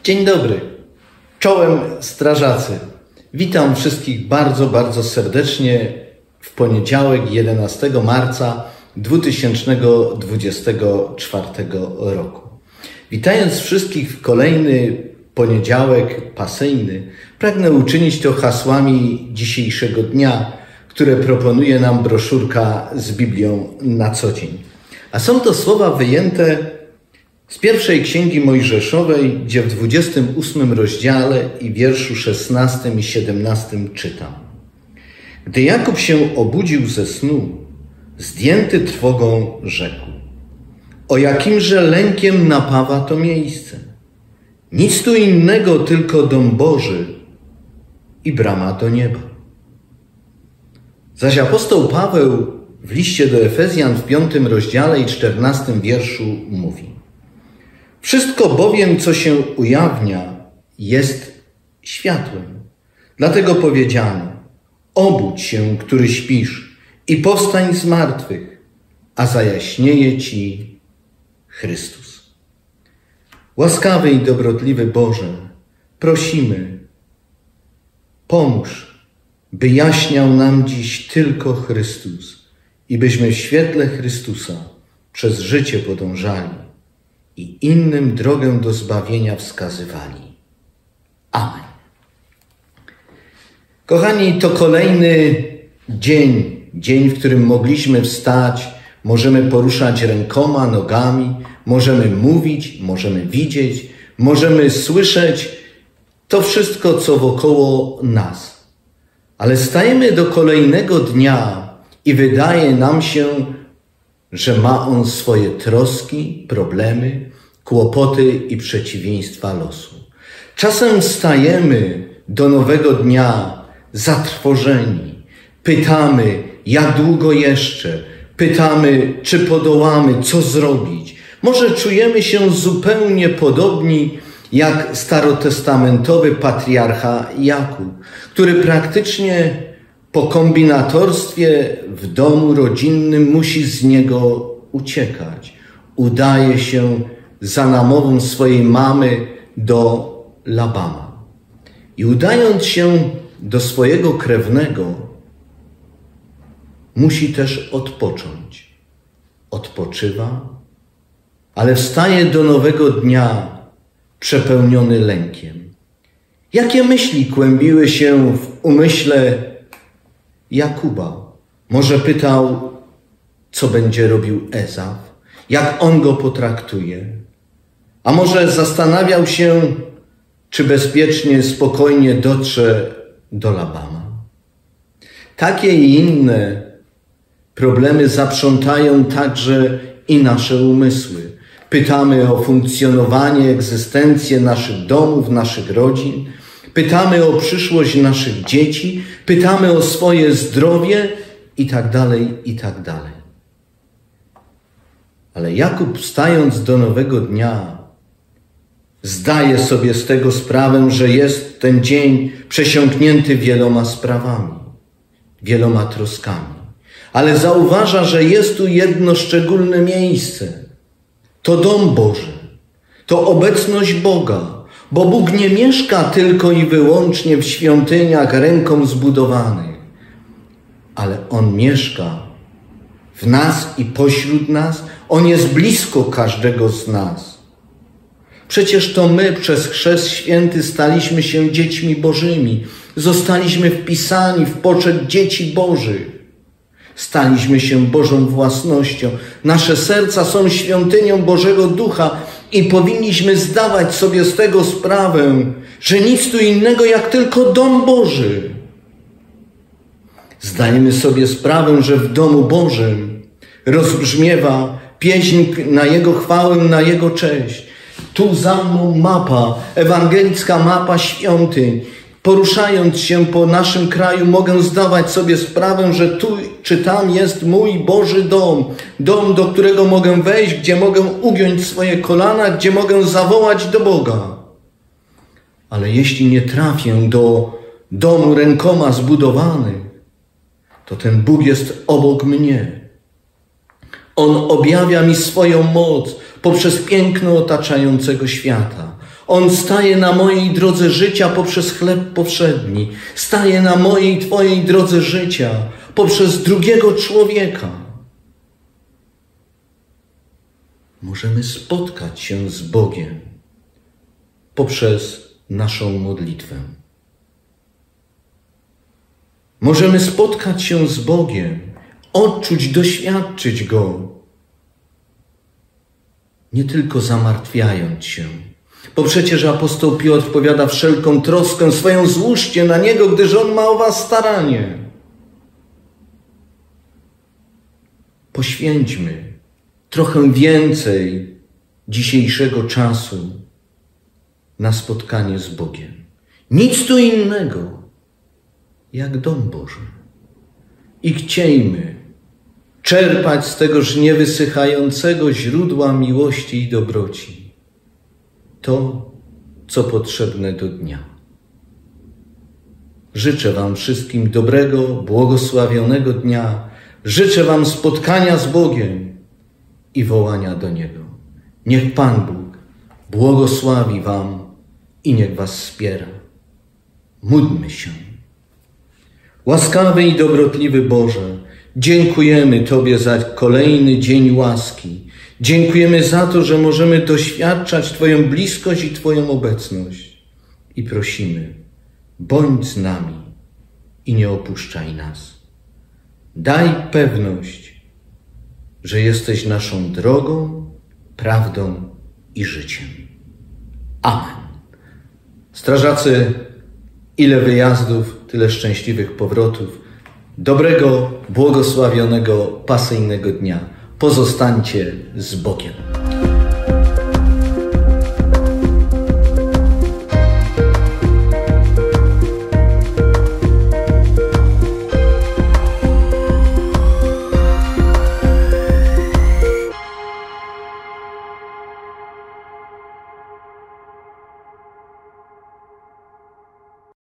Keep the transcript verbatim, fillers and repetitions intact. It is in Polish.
Dzień dobry, czołem strażacy. Witam wszystkich bardzo, bardzo serdecznie w poniedziałek jedenastego marca dwa tysiące dwudziestego czwartego roku. Witając wszystkich w kolejny poniedziałek pasyjny, pragnę uczynić to hasłami dzisiejszego dnia, które proponuje nam broszurka z Biblią na co dzień. A są to słowa wyjęte z pierwszej Księgi Mojżeszowej, gdzie w dwudziestym ósmym rozdziale i wierszu szesnastym i siedemnastym czytam. Gdy Jakub się obudził ze snu, zdjęty trwogą rzekł: o jakimże lękiem napawa to miejsce? Nic tu innego, tylko dom Boży i brama do nieba. Zaś apostoł Paweł w liście do Efezjan w piątym rozdziale i czternastym wierszu mówi: wszystko bowiem, co się ujawnia, jest światłem. Dlatego powiedziano: obudź się, który śpisz, i powstań z martwych, a zajaśnieje ci Chrystus. Łaskawy i dobrotliwy Boże, prosimy, pomóż, by jaśniał nam dziś tylko Chrystus i byśmy w świetle Chrystusa przez życie podążali i innym drogę do zbawienia wskazywali. Amen. Kochani, to kolejny dzień, dzień, w którym mogliśmy wstać, możemy poruszać rękoma, nogami, możemy mówić, możemy widzieć, możemy słyszeć to wszystko, co wokoło nas. Ale stajemy do kolejnego dnia i wydaje nam się, że ma on swoje troski, problemy, kłopoty i przeciwieństwa losu. Czasem stajemy do nowego dnia zatrwożeni. Pytamy, jak długo jeszcze? Pytamy, czy podołamy, co zrobić? Może czujemy się zupełnie podobni jak starotestamentowy patriarcha Jakub, który praktycznie po kombinatorstwie w domu rodzinnym musi z niego uciekać. Udaje się za namową swojej mamy do Labana. I udając się do swojego krewnego, musi też odpocząć. Odpoczywa, ale wstaje do nowego dnia przepełniony lękiem. Jakie myśli kłębiły się w umyśle Jakuba? Może pytał, co będzie robił Ezaf, jak on go potraktuje. A może zastanawiał się, czy bezpiecznie, spokojnie dotrze do Labana. Takie i inne problemy zaprzątają także i nasze umysły. Pytamy o funkcjonowanie, egzystencję naszych domów, naszych rodzin. Pytamy o przyszłość naszych dzieci. Pytamy o swoje zdrowie i tak dalej, i tak dalej. Ale Jakub, wstając do nowego dnia, zdaje sobie z tego sprawę, że jest ten dzień przesiąknięty wieloma sprawami, wieloma troskami. Ale zauważa, że jest tu jedno szczególne miejsce. To dom Boży, to obecność Boga, bo Bóg nie mieszka tylko i wyłącznie w świątyniach ręką zbudowanych, ale On mieszka w nas i pośród nas. On jest blisko każdego z nas. Przecież to my przez Chrzest Święty staliśmy się dziećmi Bożymi. Zostaliśmy wpisani w poczet dzieci Bożych. Staliśmy się Bożą własnością. Nasze serca są świątynią Bożego Ducha i powinniśmy zdawać sobie z tego sprawę, że nic tu innego jak tylko dom Boży. Zdajemy sobie sprawę, że w domu Bożym rozbrzmiewa pieśń na Jego chwałę, na Jego cześć. Tu za mną mapa, ewangelicka mapa świątyń. Poruszając się po naszym kraju, mogę zdawać sobie sprawę, że tu czy tam jest mój Boży dom. Dom, do którego mogę wejść, gdzie mogę ugiąć swoje kolana, gdzie mogę zawołać do Boga. Ale jeśli nie trafię do domu rękoma zbudowanych, to ten Bóg jest obok mnie. On objawia mi swoją moc poprzez piękno otaczającego świata. On staje na mojej drodze życia poprzez chleb powszedni. Staje na mojej, Twojej drodze życia poprzez drugiego człowieka. Możemy spotkać się z Bogiem poprzez naszą modlitwę. Możemy spotkać się z Bogiem, odczuć, doświadczyć Go, nie tylko zamartwiając się. Bo przecież apostoł Piotr powiada: wszelką troskę swoją złóżcie na Niego, gdyż On ma o was staranie. Poświęćmy trochę więcej dzisiejszego czasu na spotkanie z Bogiem. Nic tu innego jak dom Boży. I chciejmy czerpać z tegoż niewysychającego źródła miłości i dobroci to, co potrzebne do dnia. Życzę wam wszystkim dobrego, błogosławionego dnia. Życzę wam spotkania z Bogiem i wołania do Niego. Niech Pan Bóg błogosławi wam i niech was wspiera. Módlmy się. Łaskawy i dobrotliwy Boże, dziękujemy Tobie za kolejny dzień łaski. Dziękujemy za to, że możemy doświadczać Twoją bliskość i Twoją obecność. I prosimy, bądź z nami i nie opuszczaj nas. Daj pewność, że jesteś naszą drogą, prawdą i życiem. Amen. Strażacy, ile wyjazdów, tyle szczęśliwych powrotów. Dobrego, błogosławionego, pasyjnego dnia. Pozostańcie z Bogiem.